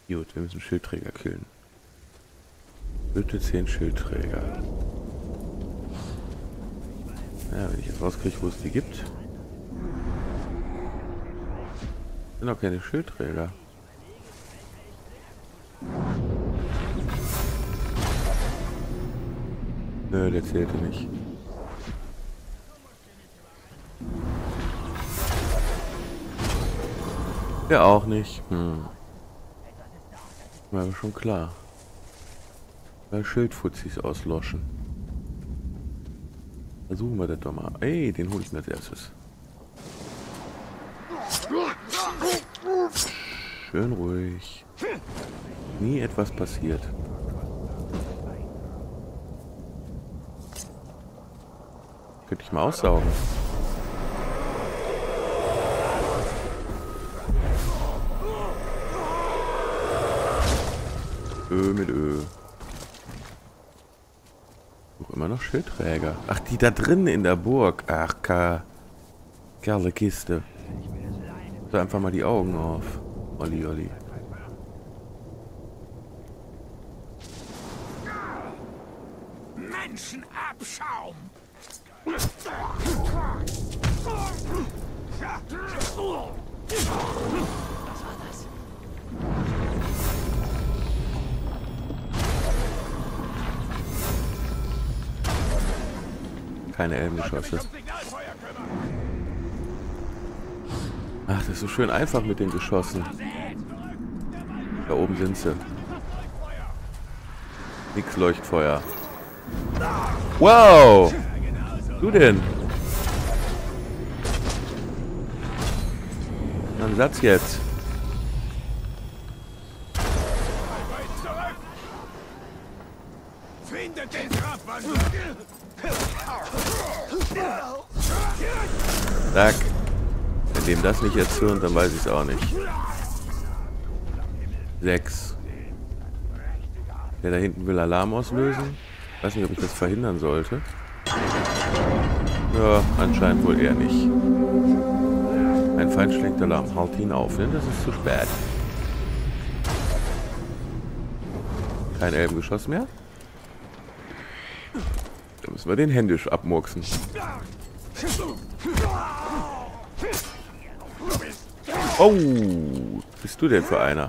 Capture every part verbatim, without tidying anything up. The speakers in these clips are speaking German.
Gut, wir müssen Schildträger killen. Bitte zehn Schildträger. Ja, wenn ich jetzt rauskriege, wo es die gibt. Sind auch keine Schildträger. Nö, der zählte nicht. Der auch nicht. Hm. War aber schon klar. Weil Schildfuzis ausloschen. Versuchen wir das doch mal. Ey, den hole ich mir als erstes. Schön ruhig. Nie etwas passiert. Könnte ich mal aussaugen. Ö mit Ö. Noch immer noch Schildträger. Ach, die da drin in der Burg. Ach, ka. Kerle Kiste. So einfach mal die Augen auf. Olli, Olli. Menschenabschaum! Keine Elbengeschosse. Ach, das ist so schön einfach mit den Geschossen. Da oben sind sie. Nix Leuchtfeuer. Wow! Du denn? Dann Satz jetzt. Findet den Grabwandler! Zack. Wenn dem das nicht erzürnt, dann weiß ich es auch nicht. Sechs. Der da hinten will Alarm auslösen. Ich weiß nicht, ob ich das verhindern sollte. Ja, anscheinend wohl eher nicht. Ein Feind schlägt Alarm. Halt ihn auf, denn das ist zu spät. Kein Elbengeschoss mehr. Da müssen wir den händisch abmurksen. Oh, bist du denn für einer?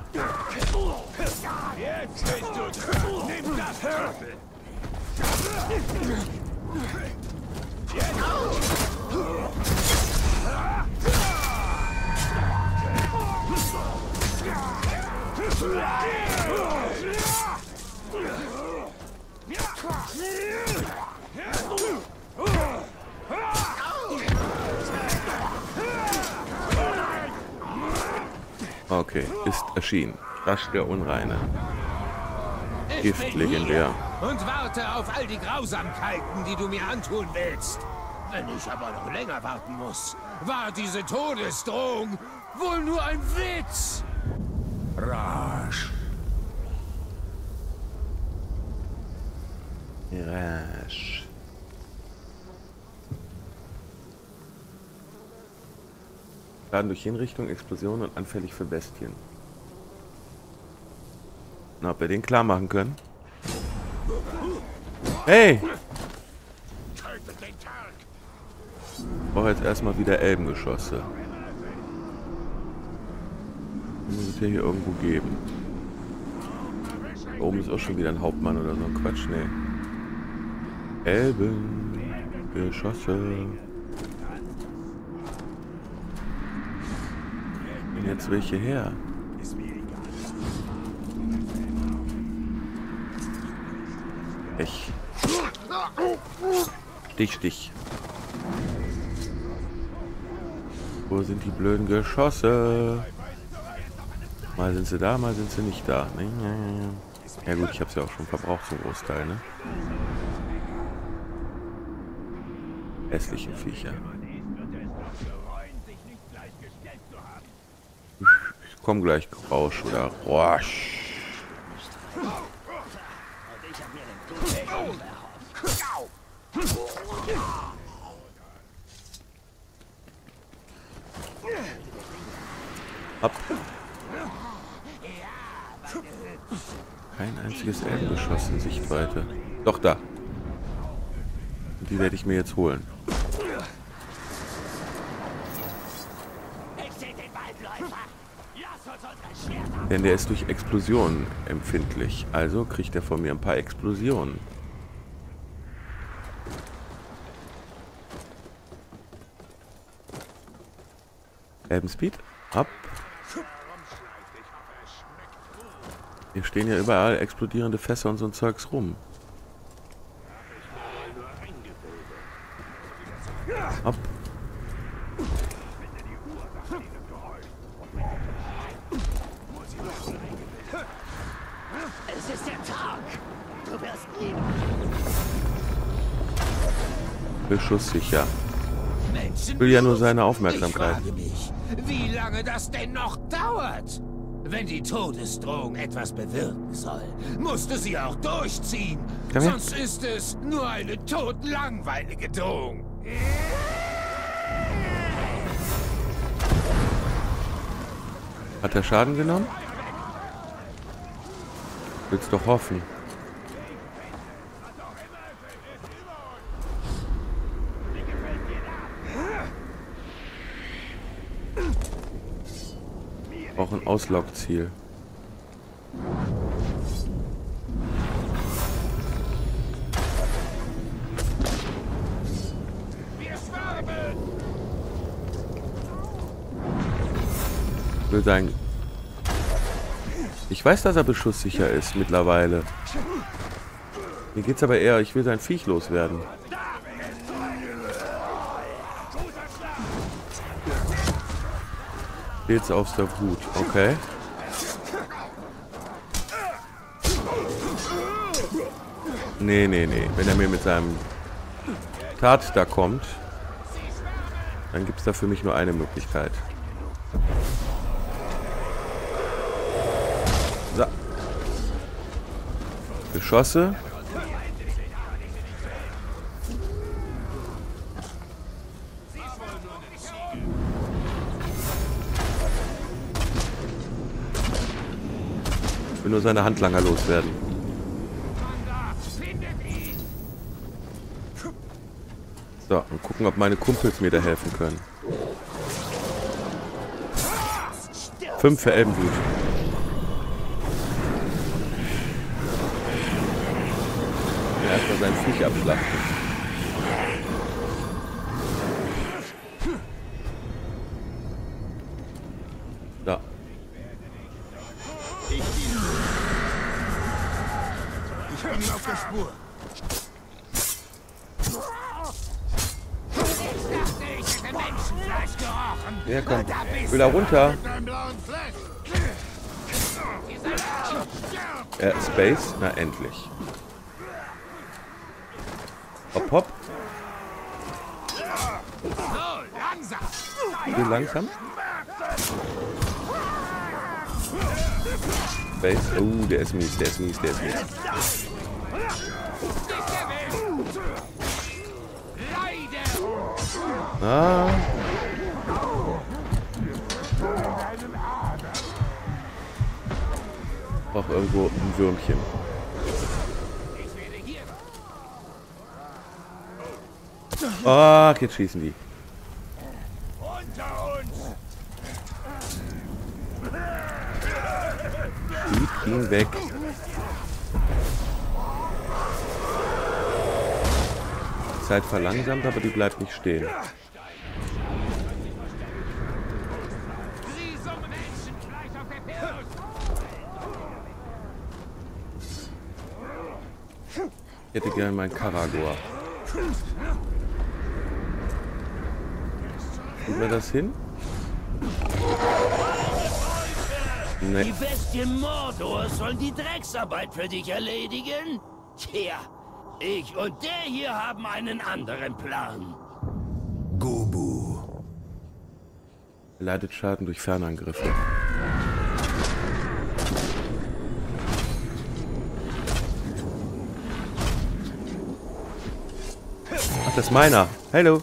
Okay, ist erschienen. Rasch der Unreine. Gift legendär. Und warte auf all die Grausamkeiten, die du mir antun willst. Wenn ich aber noch länger warten muss, war diese Todesdrohung wohl nur ein Witz. Rasch. Rasch. Schaden durch Hinrichtung, Explosion und anfällig für Bestien. Na, ob wir den klar machen können? Hey! Ich brauche jetzt erstmal wieder Elbengeschosse. Muss es hier irgendwo geben. Da oben ist auch schon wieder ein Hauptmann oder so ein Quatsch, ne. Elbengeschosse. Und jetzt welche her? Ich. Stich, Stich. Wo sind die blöden Geschosse? Mal sind sie da, mal sind sie nicht da. Ja gut, ich habe sie ja auch schon verbraucht zum Großteil, ne? Hässliche Viecher. Ich komm gleich, Rausch oder Rosch. Ab. Kein einziges Elbengeschoss in Sichtweite. Doch, da. Und die werde ich mir jetzt holen. Denn der ist durch Explosionen empfindlich. Also kriegt er von mir ein paar Explosionen. Elbenspeed, ab. Hier stehen ja überall explodierende Fässer und so ein Zeugs rum. Ab. Es ist der Tag. Du wirst leben. Beschusssicher. Ich will ja nur seine Aufmerksamkeit. Ich frage mich, wie lange das denn noch dauert? Wenn die Todesdrohung etwas bewirken soll, musst du sie auch durchziehen. Sonst ist es nur eine todlangweilige Drohung. Hat er Schaden genommen? Willst doch hoffen. Auch ein Auslaugziel. Ich will sein. Ich weiß, dass er beschusssicher ist mittlerweile. Mir geht's aber eher, ich will sein Viech loswerden. Jetzt aus der Wut, okay. Nee, nee, nee. Wenn er mir mit seinem Tat da kommt, dann gibt es da für mich nur eine Möglichkeit. So. Geschosse. Ich will nur seine Handlanger loswerden. So, und gucken, ob meine Kumpels mir da helfen können. Fünf für Elbenblut. Ja, erstmal sein Viech abschlachten. Da. Ich bin auf der Spur. Ich dachte, ich hätte Menschenfleisch gerochen. Ja, komm. Ich will da runter. Äh, Space? Na, endlich. Hopp, hopp. Wie langsam? Space. Oh, der ist mies, der ist mies, der ist mies. Ah. Auch irgendwo ein Würmchen. Ach, jetzt schießen die. Schieb ihn weg. Die Zeit verlangsamt, aber die bleibt nicht stehen. Ich hätte gerne meinen Karagor. Kriegen wir das hin? Nee. Die Bestien Mordors sollen die Drecksarbeit für dich erledigen? Tja, ich und der hier haben einen anderen Plan. Gobu. Leidet Schaden durch Fernangriffe. Ach, das ist meiner. Hallo.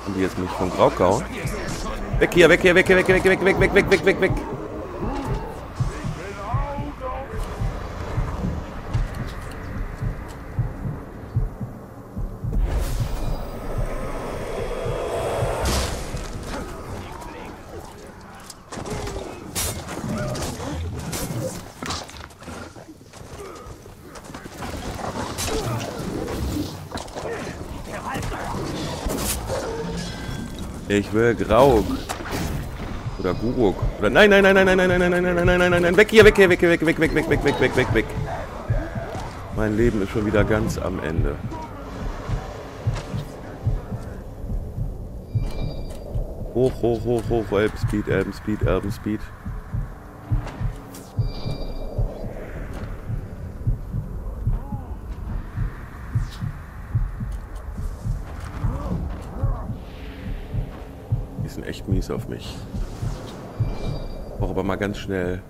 Und die jetzt mich von Grauk hauen. Weg hier, weg hier, weg hier, weg, weg, weg, weg, weg, weg, weg, weg, weg. Ich will Grauk. Oder Guruk. Oder nein, nein, nein, nein, nein, nein, nein, nein, nein, nein, nein, nein, nein, nein, weg hier, weg hier, weg hier, weg, weg, weg, weg, weg, weg, weg, weg, weg. Mein Leben ist schon wieder ganz am Ende. Hoch, hoch, hoch, hoch, Elbenspeed, Elbenspeed, Elbenspeed. Die sind echt mies auf mich. Brauche aber mal ganz schnell.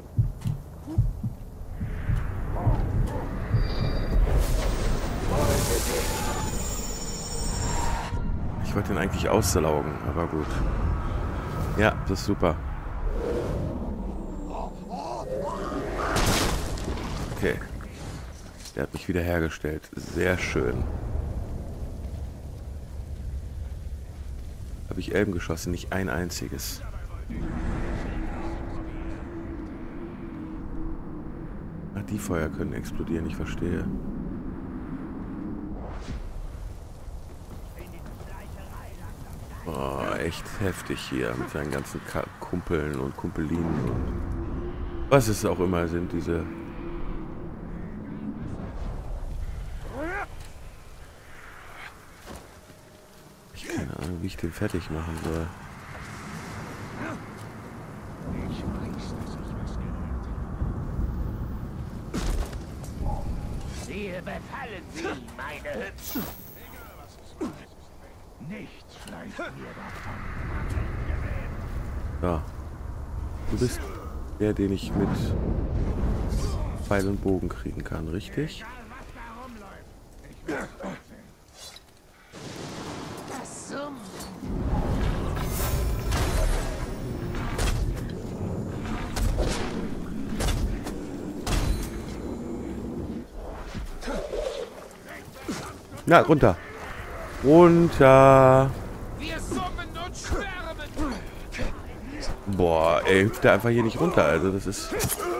Ich wollte ihn eigentlich auslaugen, aber gut. Ja, das ist super. Okay. Der hat mich wieder hergestellt. Sehr schön. Habe ich Elben geschossen? Nicht ein einziges. Ach, die Feuer können explodieren, ich verstehe. Oh, echt heftig hier mit seinen ganzen Ka Kumpeln und Kumpelinen und was es auch immer sind, diese... Ich keine Ahnung, wie ich den fertig machen soll. Ich weiß, dass ich was gehört. Siehe, befallen Sie, meine Hübschen. Nichts schleicht mir davon. Ja. Du bist der, den ich mit Pfeil und Bogen kriegen kann, richtig? Das Summen. Na, runter. Runter. Wir summen und schwärmen. Boah, ey, hüpft der einfach hier nicht runter. Also das ist...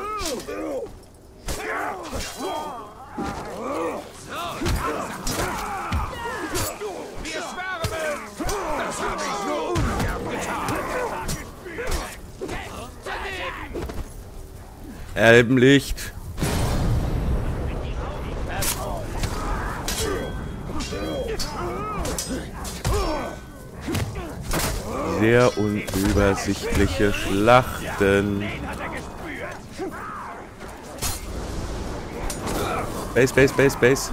Wir schwärmen. Das habe ich nur ungern getan. Elbenlicht. Sehr unübersichtliche Schlachten. Base, Base, Base, Base.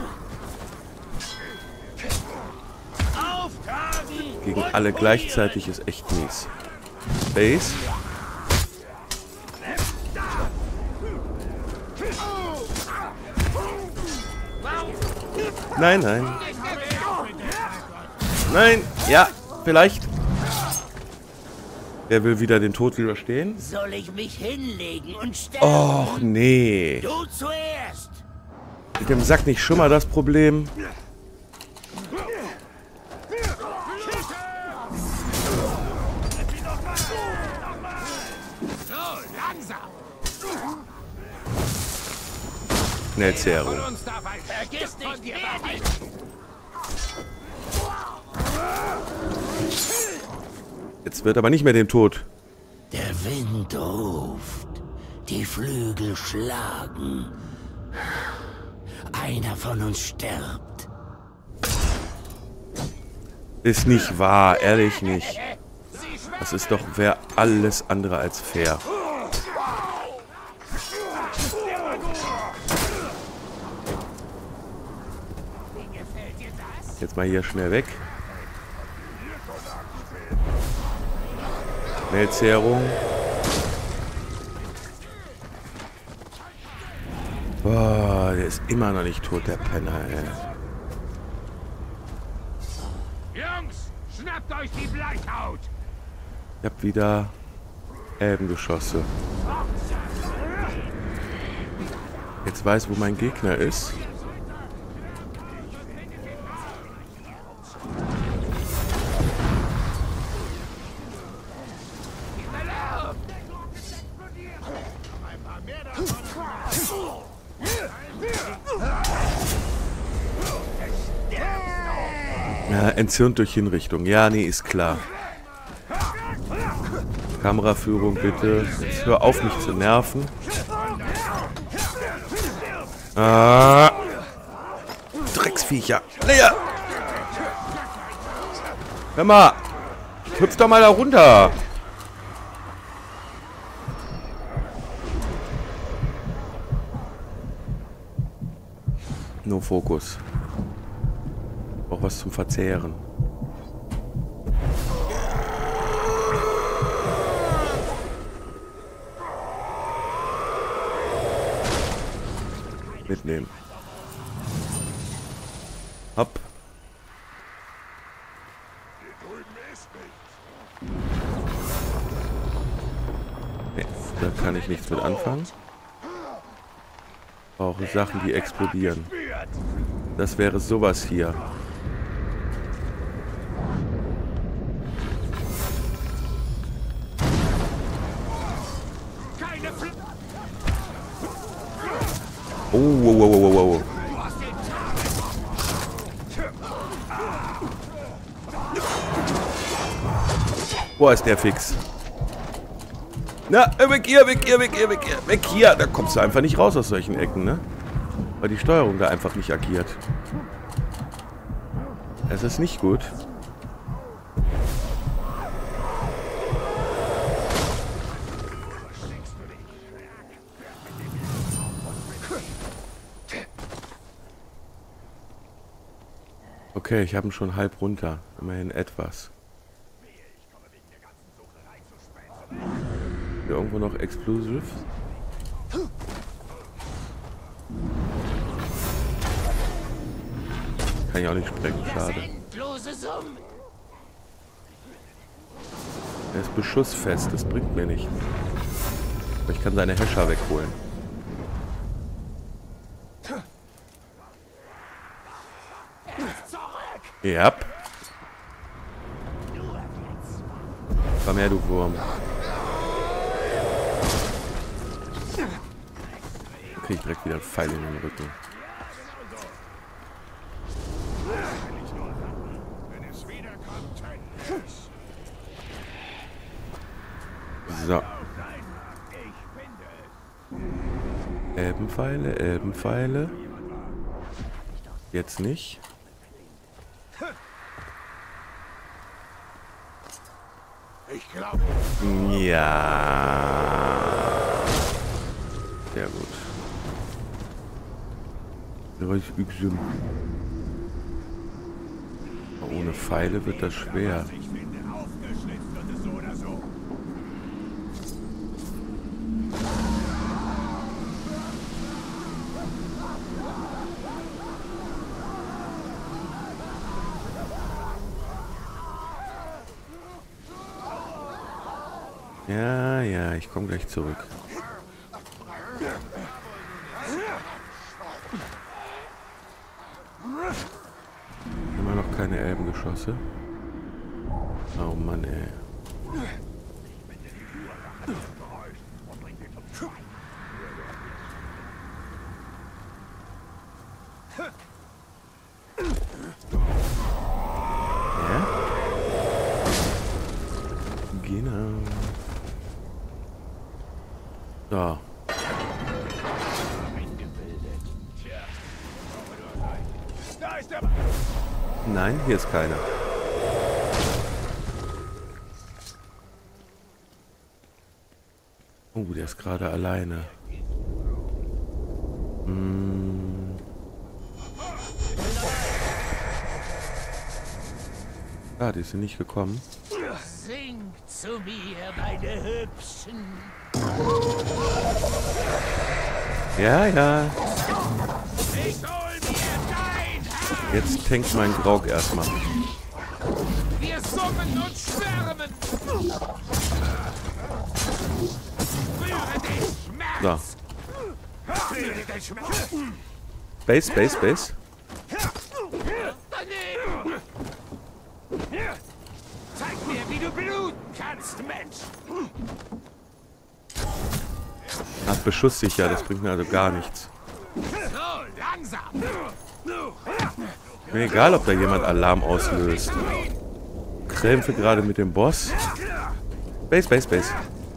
Gegen alle gleichzeitig ist echt mies. Base. Nein, nein. Nein, ja, vielleicht. Wer will wieder den Tod überstehen? Soll ich mich hinlegen und sterben? Och, nee. Du zuerst. Mit dem Sack nicht schon mal das Problem. So, langsam. Schnellzehrung. Uns darf ein Vergiss von nicht, dir wer behalten. Jetzt wird aber nicht mehr dem Tod. Der Wind ruft, die Flügel schlagen. Einer von uns stirbt. Ist nicht wahr, ehrlich nicht. Das ist doch wer alles andere als fair. Jetzt mal hier schnell weg. Schnellzehrung. Boah, der ist immer noch nicht tot, der Penner, ey. Jungs, Schnappt euch die Bleichhaut! Ich hab wieder Elbengeschosse. Jetzt weiß, wo mein Gegner ist. Ja, entzürnt durch Hinrichtung. Ja, nee, ist klar. Kameraführung bitte. Jetzt hör auf, mich zu nerven. Ah. Drecksviecher. Leer. Hör mal. Hüpf doch mal da runter. Nur Fokus. Auch was zum Verzehren. Mitnehmen. Hopp. Nee, da kann ich nichts mit anfangen. Auch Sachen, die explodieren. Das wäre sowas hier. Oh, wow, wow, wow, wow. Boah, ist der fix. Na, weg hier, weg hier, weg hier, weg hier, weg hier. Da kommst du einfach nicht raus aus solchen Ecken, ne? Weil die Steuerung da einfach nicht agiert. Es ist nicht gut. Okay, ich habe ihn schon halb runter. Immerhin etwas. Hier irgendwo noch Explosives? Kann ich auch nicht sprengen, schade. Er ist beschussfest, das bringt mir nichts. Aber ich kann seine Häscher wegholen. Ja. Yep. Komm her, du Wurm. Krieg ich direkt wieder einen Pfeil in den Rücken. So. Elbenpfeile, Elbenpfeile. Jetzt nicht. Ich glaube. Ja. Sehr gut. Ohne Pfeile wird das schwer. Ja, ja, ich komme gleich zurück. Immer noch keine Elbengeschosse. Oh Mann, ey. Ja? Genau. So. Nein, hier ist keiner. Oh, der ist gerade alleine. Hm. Ah, die sind nicht gekommen. Singt zu mir, meine Hübschen. Ja, ja. Ich hol mir dein Herz. Jetzt tankt mein Graug erstmal. Wir Brummen und Schwärmen. Führe den Schmerz. So. Führe den Schmerz. Base, Base, Base. Daneben. Zeig mir, wie du bluten kannst, Mensch. Ach, beschusssicher, das bringt mir also gar nichts. So, langsam. Mir egal, ob da jemand Alarm auslöst. Krämpfe gerade mit dem Boss. Base, Base, Base.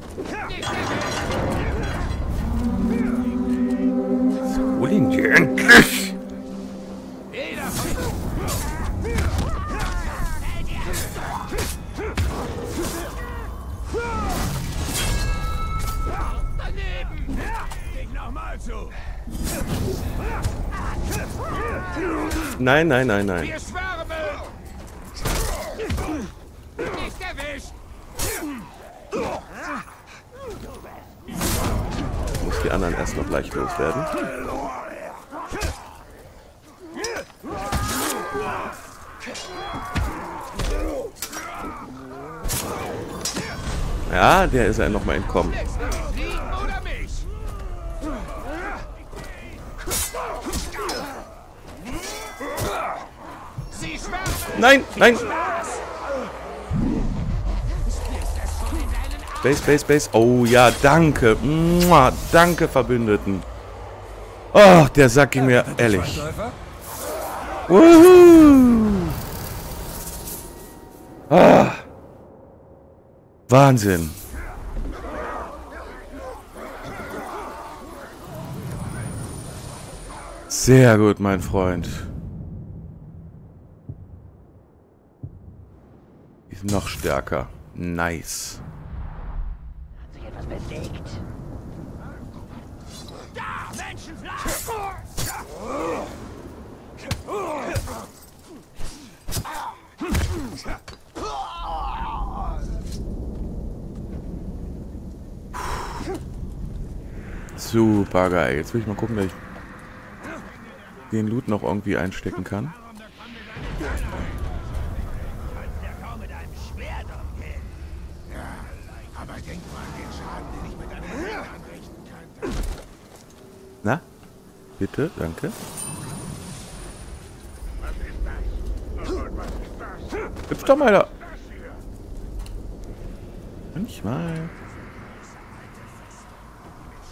Hol ihn dir endlich! Nein, nein, nein, nein. Wir schwärmen! Nicht erwischt! Muss die anderen erst noch leicht loswerden. Ja, der ist ja noch mal entkommen. Fliegen oder mich? Sie schwärmen! Nein, nein! Base, Base, Base. Oh ja, danke. Mua, danke, Verbündeten. Oh, der Sack ging mir ehrlich. Wuhu! Ah. Wahnsinn. Sehr gut, mein Freund. Ist noch stärker. Nice. Hat sich etwas bewegt? Da, Menschenfleisch! Super geil. Jetzt will ich mal gucken, dass ich den Loot noch irgendwie einstecken kann. Aber denk mal an den Schaden, den ich mit einem Ring anrichten könnte. Na? Bitte, danke. Hüpf doch mal da. Manchmal.